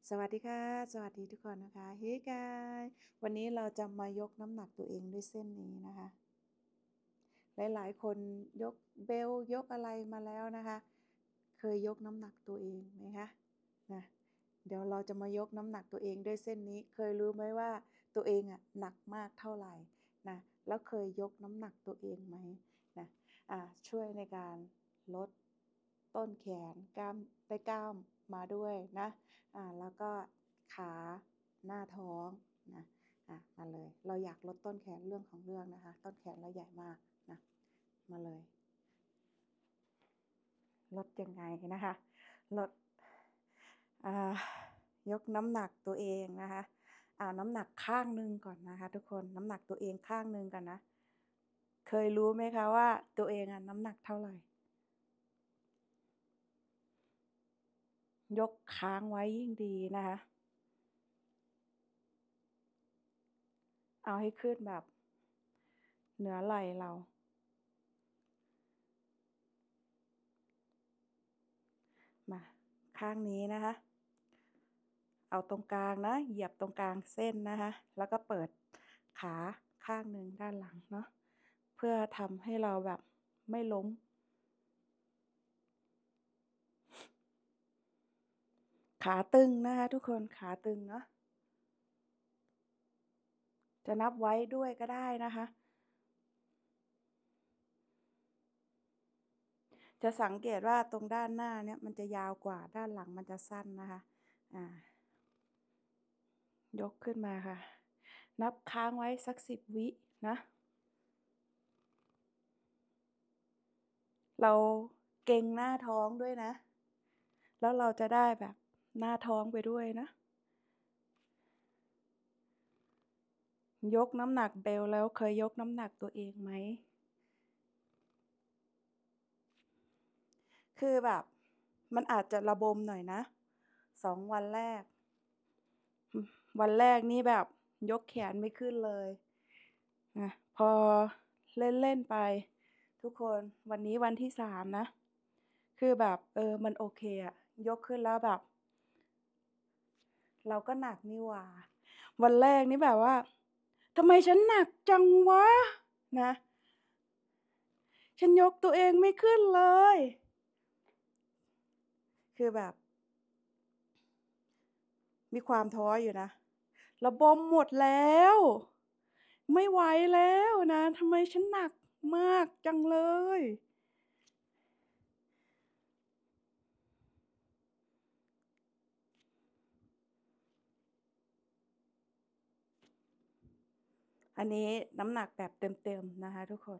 สวัสดีค่ะสวัสดีทุกคนนะคะเฮ้ยกายวันนี้เราจะมายกน้ำหนักตัวเองด้วยเส้นนี้นะคะหลายๆคนยกเบลยกอะไรมาแล้วนะคะเคยยกน้ำหนักตัวเองไหมคะนะเดี๋ยวเราจะมายกน้ำหนักตัวเองด้วยเส้นนี้เคยรู้ไหมว่าตัวเองอะหนักมากเท่าไหร่นะแล้วเคยยกน้ำหนักตัวเองไหมนะช่วยในการลดต้นแขนกล้ามมาด้วยนะแล้วก็ขาหน้าท้องนะมาเลยเราอยากลดต้นแขนเรื่องของเรื่องนะคะต้นแขนเราใหญ่มากนะมาเลยลดยังไงนะคะลดยกน้ำหนักตัวเองนะคะน้ำหนักข้างหนึ่งก่อนนะคะทุกคนน้ำหนักตัวเองข้างหนึ่งกันนะเคยรู้ไหมคะว่าตัวเองน้ำหนักเท่าไหร่ยกค้างไว้ยิ่งดีนะคะเอาให้ขึ้นแบบเหนือไหล่เรามาข้างนี้นะคะเอาตรงกลางนะเหยียบตรงกลางเส้นนะคะแล้วก็เปิดขาข้างหนึ่งด้านหลังเนาะเพื่อทำให้เราแบบไม่ล้มขาตึงนะคะทุกคนขาตึงเนาะจะนับไว้ด้วยก็ได้นะคะจะสังเกตว่าตรงด้านหน้าเนี่ยมันจะยาวกว่าด้านหลังมันจะสั้นนะคะยกขึ้นมาค่ะนับค้างไว้สัก10 วินะเราเกร็งหน้าท้องด้วยนะแล้วเราจะได้แบบหน้าท้องไปด้วยนะยกน้ำหนักเบลแล้วเคยยกน้ำหนักตัวเองไหมคือแบบมันอาจจะระบมหน่อยนะ2 วันแรกวันแรกนี่แบบยกแขนไม่ขึ้นเลยนะพอเล่นๆไปทุกคนวันนี้วันที่3นะคือแบบมันโอเคอะยกขึ้นแล้วแบบเราก็หนักนี่หว่าวันแรกนี่แบบว่าทำไมฉันหนักจังวะนะฉันยกตัวเองไม่ขึ้นเลยคือแบบมีความท้ออยู่นะระบมหมดแล้วไม่ไหวแล้วนะทำไมฉันหนักมากจังเลยอันนี้น้ำหนักแบบเต็มๆนะคะทุกคน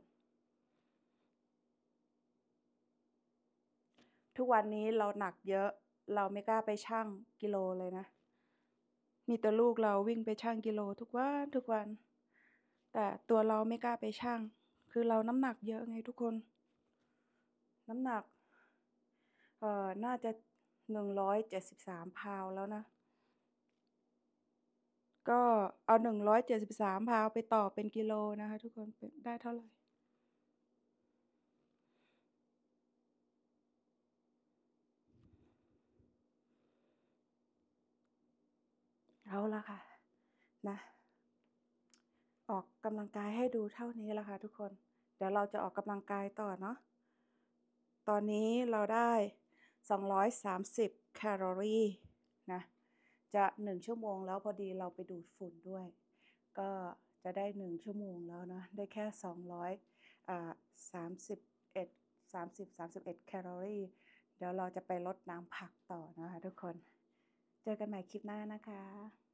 ทุกวันนี้เราหนักเยอะเราไม่กล้าไปชั่งกิโลเลยนะมีแต่ลูกเราวิ่งไปชั่งกิโลทุกวันแต่ตัวเราไม่กล้าไปชั่งคือเราน้ำหนักเยอะไงทุกคนน้ำหนักน่าจะ173 พาวน์แล้วนะก็เอา173 พาวน์ไปต่อเป็นกิโลนะคะทุกคนเป็นได้เท่าไรเอาล่ะค่ะนะออกกำลังกายให้ดูเท่านี้แหละค่ะทุกคนเดี๋ยวเราจะออกกำลังกายต่อเนาะตอนนี้เราได้230แคลอรีนะจะ1ชั่วโมงแล้วพอดีเราไปดูดฝุ่นด้วยก็จะได้1ชั่วโมงแล้วนะได้แค่231 31แคลอรีเดี๋ยวเราจะไปลดน้ำผักต่อนะคะทุกคนเจอกันใหม่คลิปหน้านะคะ